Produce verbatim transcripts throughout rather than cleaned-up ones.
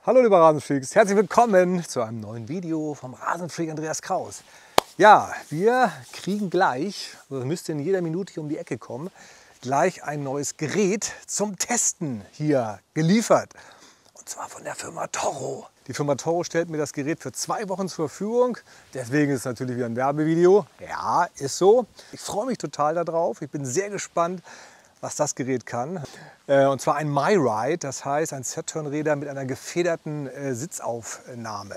Hallo liebe Rasenfreaks, herzlich willkommen zu einem neuen Video vom Rasenfreak Andreas Kraus. Ja, wir kriegen gleich, also das müsste in jeder Minute hier um die Ecke kommen, gleich ein neues Gerät zum Testen hier geliefert. Und zwar von der Firma Toro. Die Firma Toro stellt mir das Gerät für zwei Wochen zur Verfügung. Deswegen ist es natürlich wieder ein Werbevideo. Ja, ist so. Ich freue mich total darauf. Ich bin sehr gespannt, was das Gerät kann. Und zwar ein MyRide, das heißt ein Saturn-Räder mit einer gefederten Sitzaufnahme.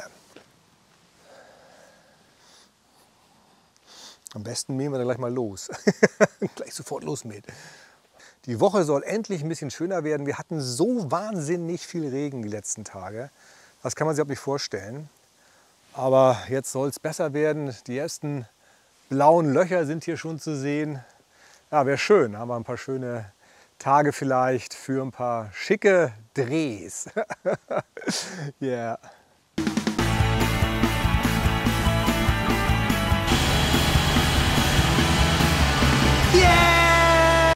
Am besten mähen wir dann gleich mal los. Gleich sofort losmähen. Die Woche soll endlich ein bisschen schöner werden. Wir hatten so wahnsinnig viel Regen die letzten Tage. Das kann man sich auch nicht vorstellen. Aber jetzt soll es besser werden. Die ersten blauen Löcher sind hier schon zu sehen. Ja, wäre schön. Haben wir ein paar schöne Tage vielleicht für ein paar schicke Drehs. Yeah. Yeah!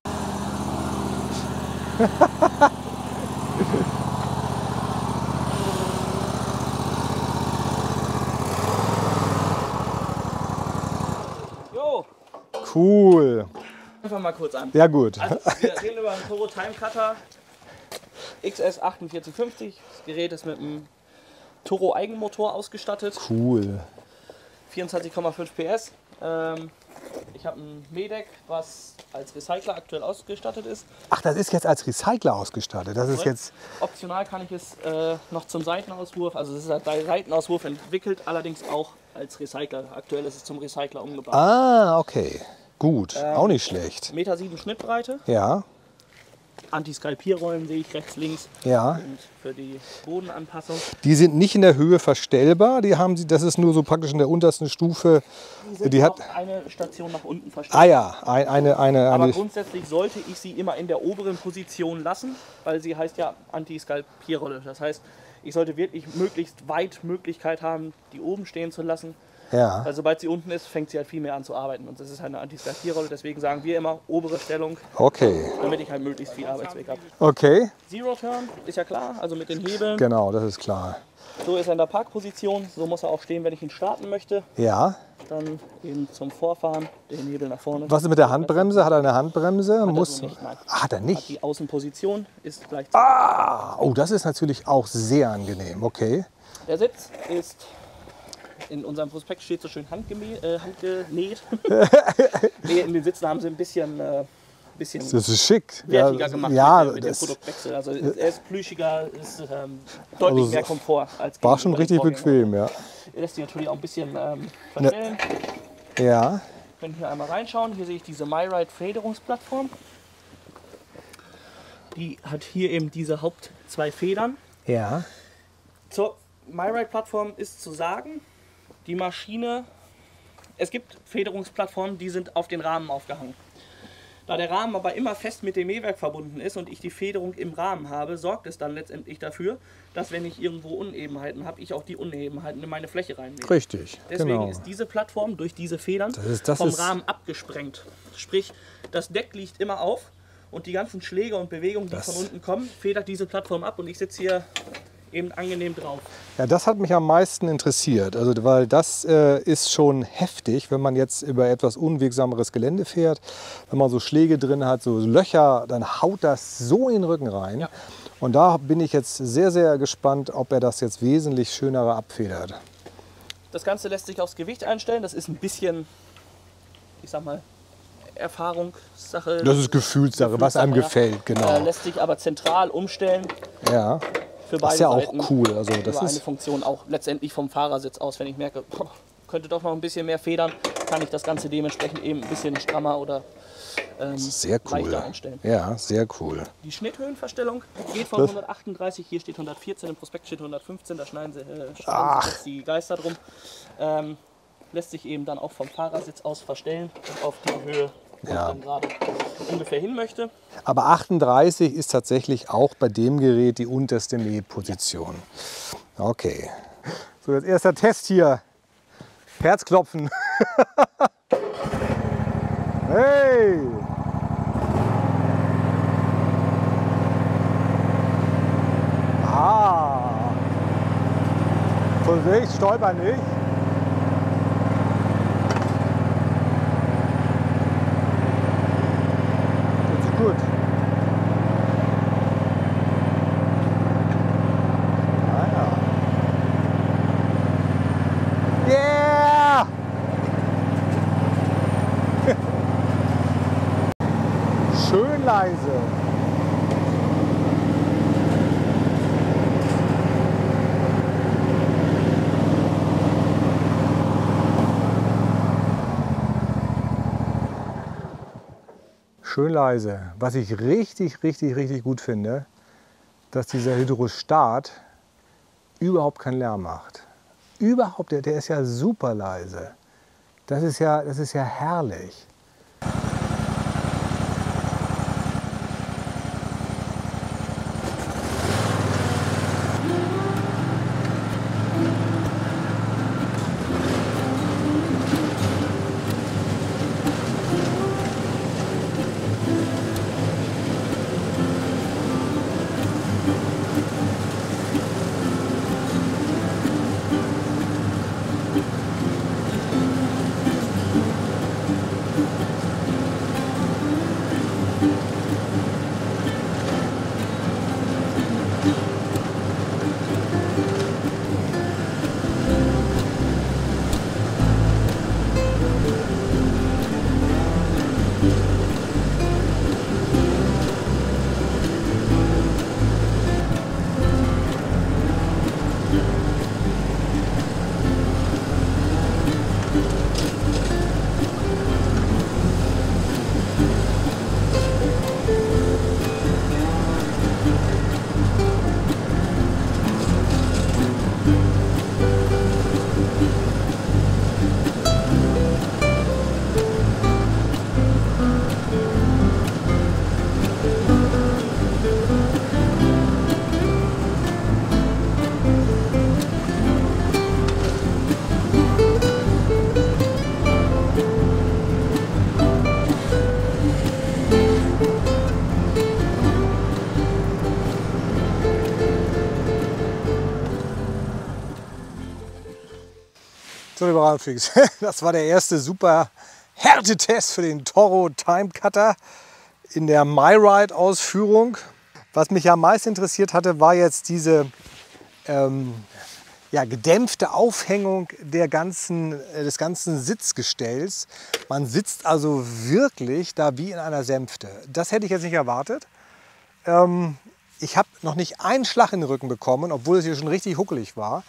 Jo! Cool. Einfach mal kurz an. Ja gut. Also, wir reden über einen Toro Time Cutter X S achtundvierzig fünfzig. Das Gerät ist mit einem Toro Eigenmotor ausgestattet. Cool. vierundzwanzig Komma fünf P S. Ähm, ich habe ein Mähdeck, was als Recycler aktuell ausgestattet ist. Ach, das ist jetzt als Recycler ausgestattet. Das ist jetzt. Optional kann ich es äh, noch zum Seitenauswurf, also es ist als Seitenauswurf entwickelt, allerdings auch als Recycler. Aktuell ist es zum Recycler umgebaut. Ah, okay. Gut. Ähm, Auch nicht schlecht. eins Komma sieben Meter Schnittbreite. Ja. Anti-Skalpierrollen sehe ich rechts, links. Ja. Und für die Bodenanpassung. Die sind nicht in der Höhe verstellbar. Die haben sie. Das ist nur so praktisch in der untersten Stufe. Die sind Die noch hat. eine Station nach unten verstellt. Ah ja, ein, eine, eine, Aber eine. grundsätzlich sollte ich sie immer in der oberen Position lassen, weil sie heißt ja Anti-Skalpierrolle. Das heißt, ich sollte wirklich möglichst weit Möglichkeit haben, die oben stehen zu lassen. Ja. Weil sobald sie unten ist, fängt sie halt viel mehr an zu arbeiten. Und das ist halt eine Anti-Skalpierrolle. Deswegen sagen wir immer obere Stellung, Okay. damit ich halt möglichst viel Arbeitsweg habe. Okay. Zero Turn ist ja klar, also mit den Hebeln. Genau, das ist klar. So ist er in der Parkposition. So muss er auch stehen, wenn ich ihn starten möchte. Ja. Dann eben zum Vorfahren, den Hebel nach vorne. Was ist mit der Handbremse? Hat er eine Handbremse? Hat er Muss. so nicht, nein. Ah, hat er Hat nicht. die Außenposition ist gleich. Ah, oh, das ist natürlich auch sehr angenehm. Okay. Der Sitz ist, in unserem Prospekt steht so schön handgemä äh, handgenäht. Nee, in den Sitzen haben sie ein bisschen, äh, bisschen Das ist schick. wertiger ja, gemacht ja, mit, dem- mit dem das Produktwechsel. Also er ist plüschiger, ist ähm, deutlich Also mehr Komfort als war schon gegenüber richtig den Vorgängern. bequem, ja. Er lässt sich natürlich auch ein bisschen ähm, verstellen. Ja. Wir können hier einmal reinschauen. Hier sehe ich diese MyRide Federungsplattform. Die hat hier eben diese Haupt zwei Federn. Ja. Zur MyRide-Plattform ist zu sagen, die Maschine, es gibt Federungsplattformen, die sind auf den Rahmen aufgehangen. Da der Rahmen aber immer fest mit dem Mähwerk verbunden ist und ich die Federung im Rahmen habe, sorgt es dann letztendlich dafür, dass wenn ich irgendwo Unebenheiten habe, ich auch die Unebenheiten in meine Fläche reinmähe. Richtig. Deswegen genau. ist diese Plattform durch diese Federn Das ist- das vom ist- Rahmen abgesprengt. Sprich, das Deck liegt immer auf und die ganzen Schläge und Bewegungen, die Das- von unten kommen, federt diese Plattform ab und ich sitze hier eben angenehm drauf. Ja, das hat mich am meisten interessiert, also, weil das äh, ist schon heftig, wenn man jetzt über etwas unwegsameres Gelände fährt, wenn man so Schläge drin hat, so Löcher, dann haut das so in den Rücken rein. Ja. Und da bin ich jetzt sehr, sehr gespannt, ob er das jetzt wesentlich schöner abfedert. Das Ganze lässt sich aufs Gewicht einstellen. Das ist ein bisschen, ich sag mal, Erfahrungssache. Das ist Gefühlssache, was einem Gefühlssache, gefällt, genau. Äh, lässt sich aber zentral umstellen Ja, für beide das ist ja auch Seiten. cool. Also, das Über eine ist, Funktion auch letztendlich vom Fahrersitz aus. Wenn ich merke, boah, könnte doch noch ein bisschen mehr federn, kann ich das Ganze dementsprechend eben ein bisschen strammer oder ähm, sehr cool. leichter einstellen. Ja, sehr cool. Die Schnitthöhenverstellung geht von Das- hundertachtunddreißig, hier steht hundertvierzehn, im Prospekt steht hundertfünfzehn, da schneiden sie, äh, schneiden Ach. sich jetzt die Geister drum. Ähm, lässt sich eben dann auch vom Fahrersitz aus verstellen und auf die Höhe, wo Ja. ich dann gerade ungefähr hin möchte. Aber achtunddreißig ist tatsächlich auch bei dem Gerät die unterste Mähposition. Okay. So, jetzt erster Test hier. Herzklopfen. Hey! Ah! Vorsicht, stolper nicht. Das ist gut. Ah, ja. Yeah! Schön leise. Schön leise. Was ich richtig, richtig, richtig gut finde, dass dieser Hydrostat überhaupt keinen Lärm macht. Überhaupt, der, der ist ja super leise. Das ist ja, das ist ja herrlich. So, liebe Radfreaks, das war der erste super Härtetest für den Toro Time Cutter in der MyRide-Ausführung. Was mich ja am meisten interessiert hatte, war jetzt diese ähm, ja, gedämpfte Aufhängung der ganzen, äh, des ganzen Sitzgestells. Man sitzt also wirklich da wie in einer Sänfte. Das hätte ich jetzt nicht erwartet. Ähm, ich habe noch nicht einen Schlag in den Rücken bekommen, obwohl es hier schon richtig huckelig war.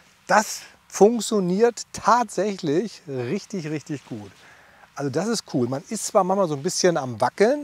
Das funktioniert tatsächlich richtig, richtig gut. Also das ist cool. Man ist zwar manchmal so ein bisschen am Wackeln,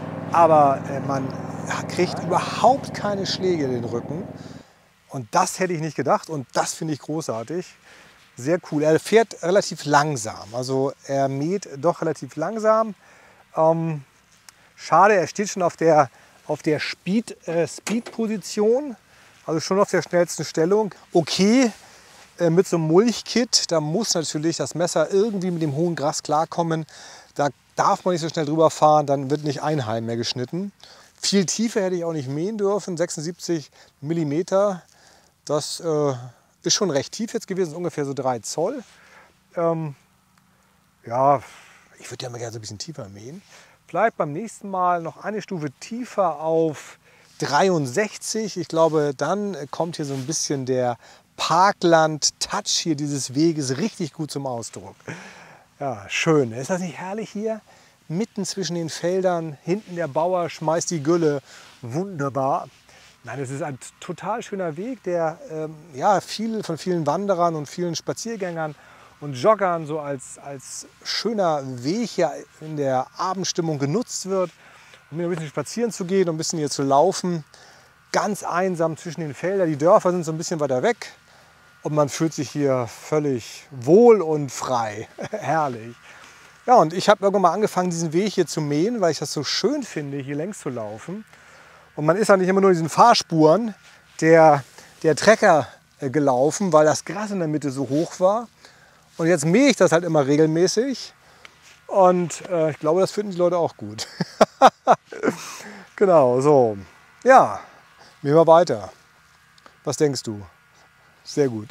aber äh, man kriegt überhaupt keine Schläge in den Rücken. Und das hätte ich nicht gedacht und das finde ich großartig. Sehr cool. Er fährt relativ langsam. Also er mäht doch relativ langsam. Ähm, schade, er steht schon auf der, auf der Speed, äh, Speed-Position. Also schon auf der schnellsten Stellung. Okay. Mit so einem Mulchkit, da muss natürlich das Messer irgendwie mit dem hohen Gras klarkommen. Da darf man nicht so schnell drüber fahren, dann wird nicht ein Halm mehr geschnitten. Viel Tiefe hätte ich auch nicht mähen dürfen, sechsundsiebzig Millimeter. Das äh, ist schon recht tief jetzt gewesen, ungefähr so drei Zoll. Ähm, ja, ich würde ja mal gerne so ein bisschen tiefer mähen. Vielleicht beim nächsten Mal noch eine Stufe tiefer auf dreiundsechzig. Ich glaube, dann kommt hier so ein bisschen der Parkland-Touch hier dieses Weges richtig gut zum Ausdruck. Ja, schön. Ist das nicht herrlich hier? Mitten zwischen den Feldern, hinten der Bauer schmeißt die Gülle. Wunderbar. Nein, es ist ein total schöner Weg, der ähm, ja, viel, von vielen Wanderern und vielen Spaziergängern und Joggern so als, als schöner Weg hier in der Abendstimmung genutzt wird, um hier ein bisschen spazieren zu gehen und ein bisschen hier zu laufen. Ganz einsam zwischen den Feldern. Die Dörfer sind so ein bisschen weiter weg und man fühlt sich hier völlig wohl und frei. Herrlich. Ja, und ich habe irgendwann mal angefangen, diesen Weg hier zu mähen, weil ich das so schön finde, hier längs zu laufen. Und man ist ja nicht immer nur in diesen Fahrspuren der, der Trecker äh, gelaufen, weil das Gras in der Mitte so hoch war. Und jetzt mähe ich das halt immer regelmäßig. Und äh, ich glaube, das finden die Leute auch gut. Genau, so. Ja, mähen wir weiter. Was denkst du? Sehr gut.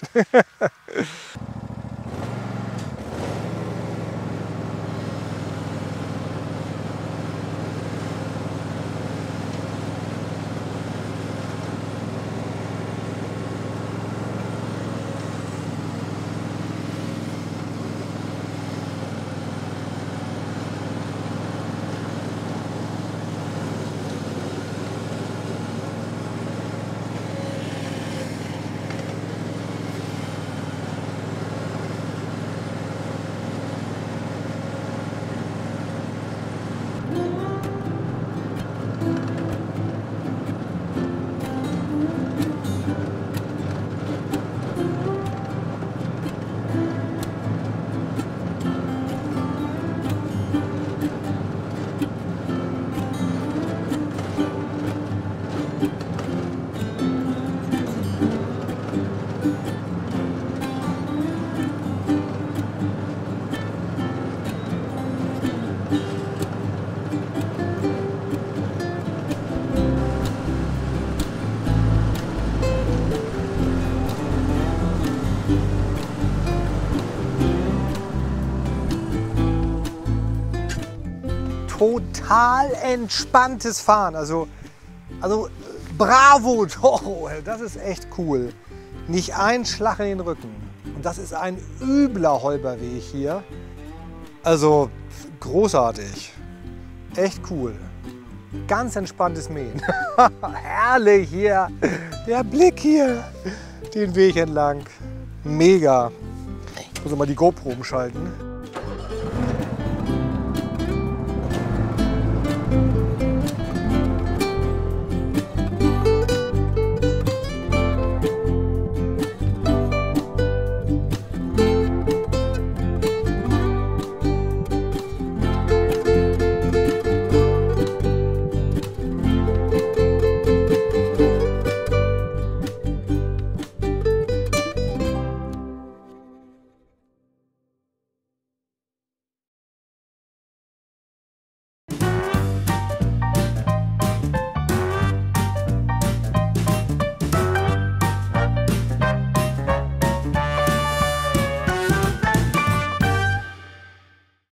Total entspanntes Fahren. Also, also bravo, Toro, das ist echt cool. Nicht ein Schlag in den Rücken. Und das ist ein übler Holperweg hier. Also großartig. Echt cool. Ganz entspanntes Mähen. Herrlich hier. Der Blick hier. Den Weg entlang. Mega. Ich muss mal die GoPro umschalten.